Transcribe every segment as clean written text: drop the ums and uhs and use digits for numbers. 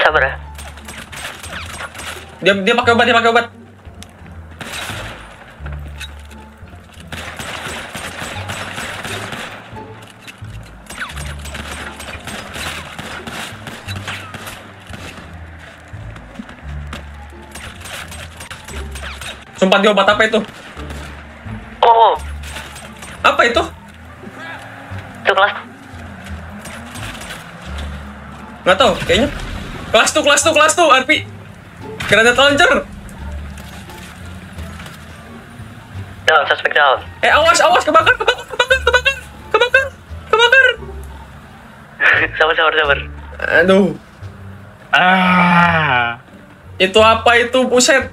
Sabar ya. Dia pakai obat, dia pakai obat. Sumpah dia obat apa itu? Oh, Apa itu? itu kelas. Nggak tahu, kayaknya. Kelas tuh, Arpi. Granat launcher. Down, suspect down. Awas, kebakar. Sabar. Aduh. Itu apa itu, buset?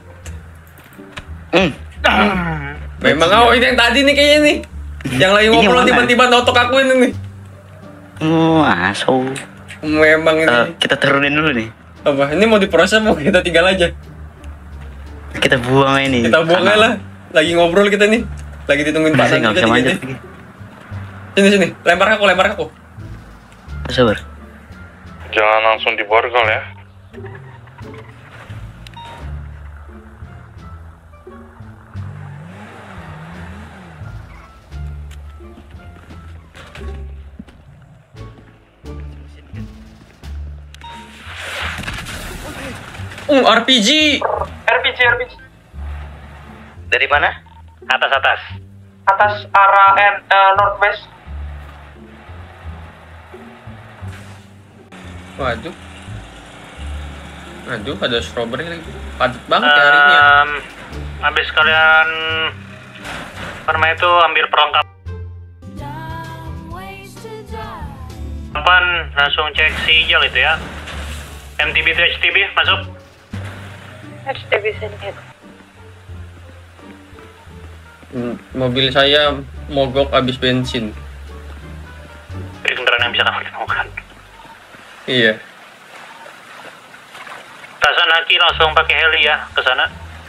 Memang ini yang tadi nih kayaknya nih. Yang lagi ngobrol tiba-tiba notok aku ini nih. Aso. Memang ini. Kita turunin dulu nih. Apa? Ini mau diproses mau kita tinggal aja? Kita buang ini. Kita buang aja lah. Lagi ngobrol kita nih. Lagi ditungguin Pak San juga nih. Sini. Lempar aku. Sabar. Jangan langsung diborgol ya. RPG. Dari mana? Atas arah northwest. Waduh, ada strawberry lagi. Padat banget ya hari ini ya. Habis kalian itu ambil perlengkapan, langsung cek si Ijal itu ya. MTB to HTB masuk. HTB sini. Mobil saya mogok habis bensin. Dari kendaraan yang bisa kamu temukan. Iya. Tasan Haki langsung pakai heli ya ke sana.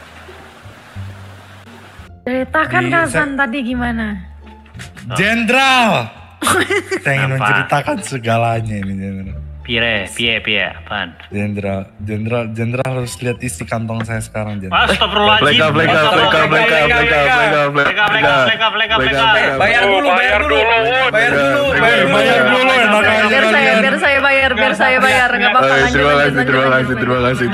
Ceritakan Kasan tadi gimana? Jenderal. Kita ingin menceritakan segalanya ini Jenderal. Pie, apaan? Jenderal harus lihat isi kantong saya sekarang, Jenderal. Astagfirullahaladzim. Bayar dulu. Biar saya bayar. Enggak apa-apa. Terima kasih.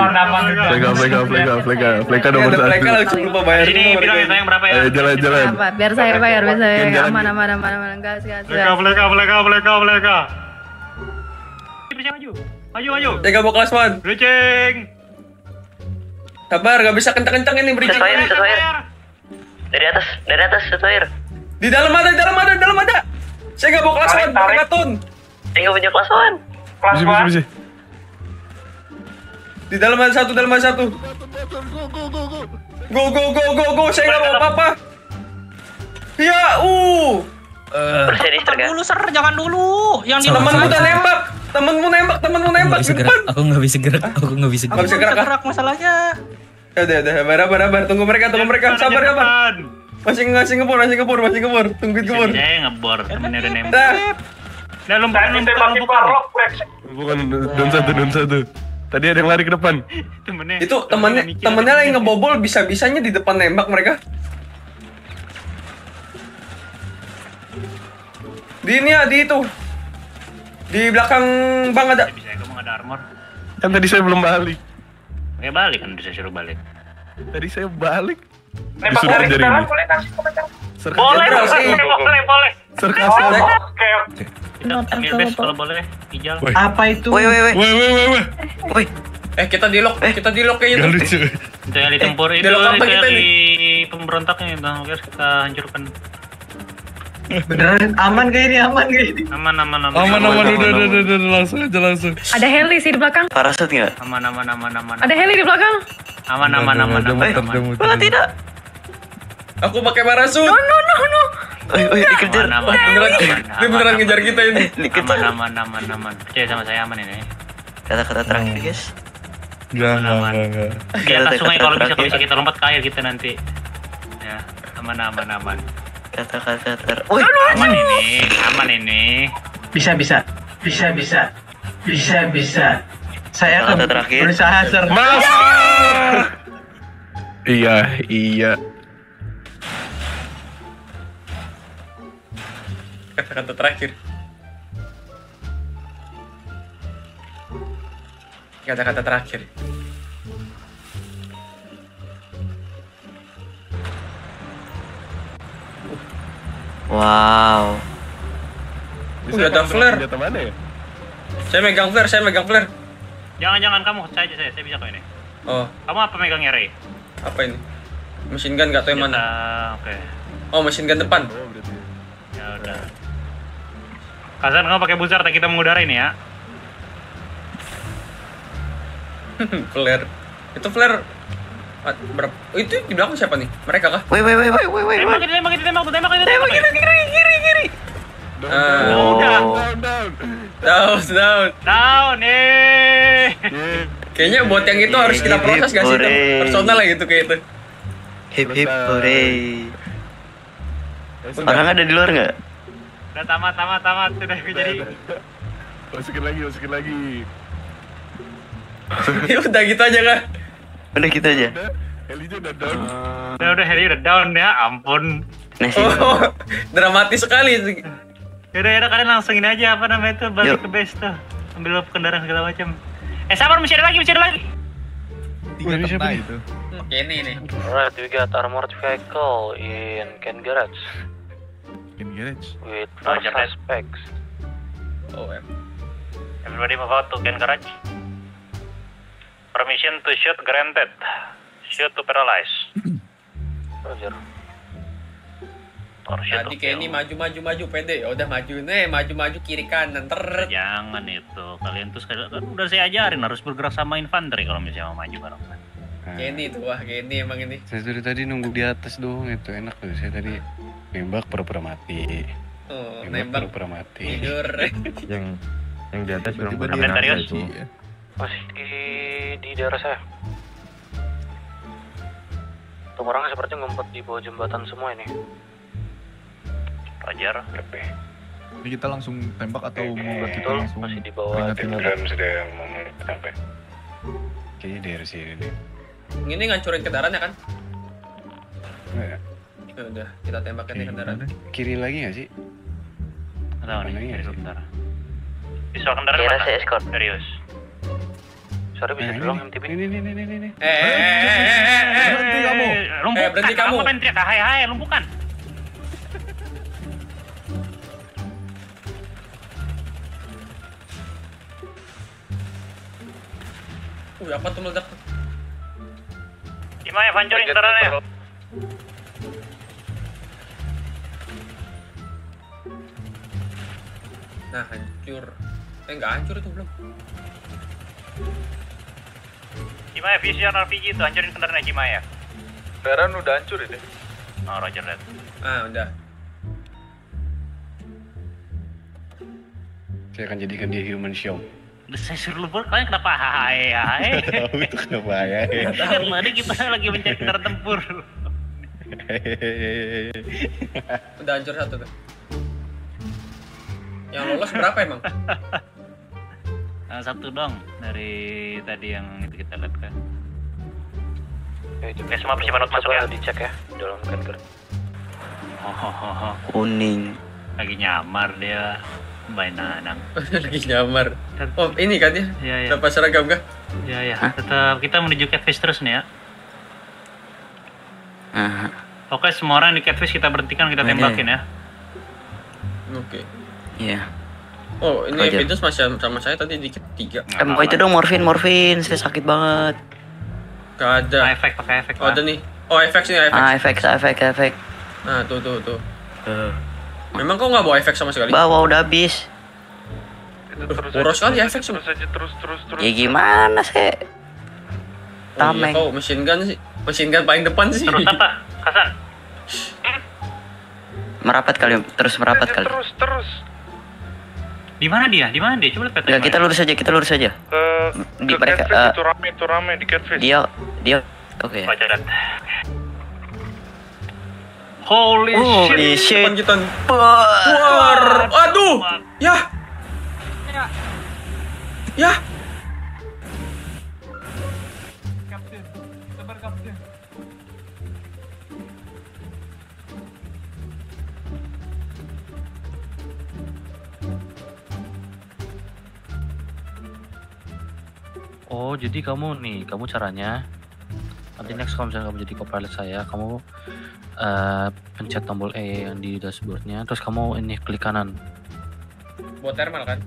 Fleka nomor satu. Mereka langsung lupa bayar. Ini bilang yang berapa ya? Jalan. Biar saya bayar. Aman. Gas. Fleka. Bisa maju. Jaga bawa kelas 1. Racing. Sabar, gak bisa kencang-kencang ini bridging. Sesuai. Dari atas sesuai. Di dalam ada. Saya gak bawa kelas 1, pakai katun. Saya nggak punya kelas 1. Bisa. Di dalam ada satu. Go. Saya gak bawa apa-apa. Ya, Bersedih Dulu, Ser, jangan dulu. Yang di temanmu udah nembak. Temenmu nembak di depan. Aku nggak bisa gerak. Nggak bisa gerak. Masalahnya. Udah, sabar. Tunggu mereka. Sabar. Masih ngebor. Tungguin ngebor. Saya ngebor, temennya udah nembak. Dah. Udah lompat. Bukan don satu. Tadi ada yang lari ke depan. Itu temennya lagi ngebobol, bisa-bisanya di depan nembak mereka. Di itu. Di belakang bang ada. Bisa kamu nggak ada armor. Kan tadi saya belum balik. Oke, balik kan bisa suruh balik. Tadi saya balik. Nembak Disuruh dari kejar kendaraan ini. boleh kasih komentar. Boleh. Sarkasnya. Oke. Kita ambil base kalau boleh. Ijal. Apa itu? Woi. Kita di lock kayaknya. Gak lucu. Itu yang ditempur itu Dalam apa kita yang di pemberontaknya Bang. Oke, kita hancurkan. Beneran aman kayak ini. Aman. Udah, langsung aja. Ada heli sih di belakang. Parasut nggak? Aman. Ada heli di belakang. Aman. Malah tidak. Aku pakai parasut. No. Dikejar. Dia beneran ngejar kita ini. Aman. Percaya sama saya aman ini. Kata-kata terakhir guys. Enggak. Di atas sungai kalau bisa kita lompat ke air kita nanti. Ya, aman. Kata-kata Aman ini. Bisa. Saya kata terakhir. Berusaha sir. Mas. Iya. Kata-kata terakhir. Kata-kata terakhir. Wow. Ada flare. Senjata mana ya? Saya megang flare. Jangan kamu, saya bisa kok ini. Oh, Kamu apa megangnya, Ray? apa ini? Machine gun gak tau yang mana. Oke. Oh, machine gun depan. Oh, berarti. Ya udah. Hasan, kamu pakai buzzer, kita mengudara ini ya. Flare. Itu flare. Berapa? Oh, itu di belakang siapa nih? Mereka kah? Woi. Tembak. Kiri. Down. Nih. Kayaknya bot yang itu harus kita proses gak sih? Itu personal lah gitu kayak itu. Hip hooray. Orang ada di luar nggak? Udah tamat. Sudah jadi. Masukin lagi. Ya udah gitu aja kah? Udah gitu aja. Helinya udah down. Udah Harry udah down ya, ampun. Nasi. Oh, dramatis sekali sih. Yaudah kalian langsung ini aja apa namanya itu balik Yuk. ke base tuh. Ambil kendaraan segala macam. Sabar, masih ada lagi. Tiga kena itu. Ini nih. Alright, we got armored vehicle in Ken Garage In garage. with Roger that. suspects. Oh, Everybody move out to Ken Garage. Permission to shoot granted. Shoot to paralyze. Roger. Or shoot Tadi to kayak ini kill. maju pede. Ya udah maju kiri kanan ter. Jangan itu. Kalian tuh sekali kan udah saya ajarin harus bergerak sama infanteri kalau misalnya mau maju bareng. Kayak ini tuh wah kayak ini emang ini. Saya dari tadi nunggu di atas doang itu enak tuh. Saya tadi nembak pura-pura mati. Oh, Nembak nembak pura-pura mati. tidur. Yang di atas bilang Tiba-tiba Kapten dia Darius. nangis ya. Masih di daerah saya. Tuh orang seperti ngumpet di bawah jembatan semua ini. Roger. Ini kita langsung tembak atau mau kita Betul, langsung masih di bawah peringatin jembatan. lagi? Sudah mau sampai. Kayaknya daerah sini nih. Ini ngancurin kendaraan ya kan? Nggak, Ya udah, kita tembakin nih kendaraan. kiri lagi nggak sih? Tahu nih, Mana ya? dari sebentar. Visual kendaraan Kira mana? saya escort. Darius. Sorry, bisa Nah, tolong ini. MTB? Ini. Berhenti kamu. Lumpuhkan. berhenti kamu. Apa teriak? Hai, lumpuhkan. Apa tuh meledak? Gimana ya, hancurin kendaraannya? Nah, hancur. Enggak hancur itu belum. Gimana vision RPG itu hancurin kendaraan Jimaya? Kendaraan udah hancur ini. Oh, Roger that. Ah, udah. Saya akan jadikan dia human show. Udah saya suruh lumpur, kalian kenapa hai? Tahu itu kenapa ya? Karena tadi kita lagi mencari kendaraan tempur. Udah hancur satu tuh. Yang lolos berapa emang? Satu dong dari tadi yang itu kita lihat kan. Oke, semua persiapan untuk masuk ya? Dicek ya, dalam kantor. Kuning. Lagi nyamar dia. Main nanang. Lagi nyamar. Oh, ini kan ya? Iya. Dapat seragam kah? Iya. Tetap kita menuju catfish terus nih ya. Oke, semua orang di catfish kita berhentikan, kita tembakin ya. Oke. Iya. Oh, ini Roger. evidence masih sama saya tadi dikit 3. Mau itu dong morfin, saya sakit banget. Gak ada. Pakai efek. Oh, ada nih. Oh, efek sini, efek. Efek. Nah, tuh. Memang kau nggak bawa efek sama sekali? Bawa udah habis. Boros kali efek semua. Terus. Ya gimana sih? Oh, iya, Tameng. kau machine gun sih. Machine gun paling depan sih. Terus apa? Hasan. Merapat kali. Terus. Di mana dia? Coba lihat petanya. Ya, kita lurus aja. Di mereka Itu rame di catfish. dia oke. Baca dat. Holy shit. Depan kita. War. Aduh. Ya. Oh, jadi kamu caranya nanti next kalau misalnya kamu jadi co-pilot saya, kamu pencet tombol E yang di dashboardnya, terus kamu ini klik kanan. Buat thermal kan?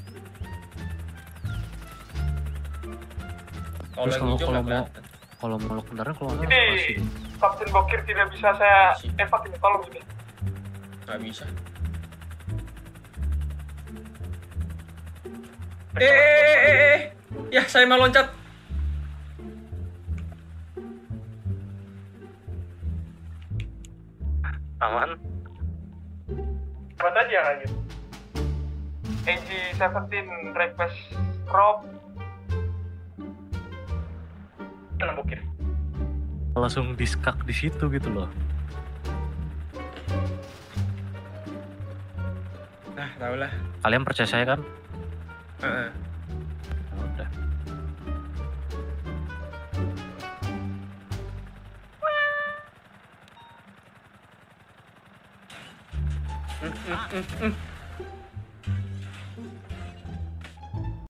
Terus yang hijau nggak kelihatan. kalau mau kendaraan kalau nggak Ini masih. Kapten Bokir tidak bisa saya evac ini, tolong ini. Nggak bisa. Ya, saya mau loncat. Aman. Buat aja kayak gitu. AG-17 request drop. Tenang Bokir. Langsung diskak di situ gitu loh. Nah, tau lah. Kalian percaya saya kan? Heeh. Udah.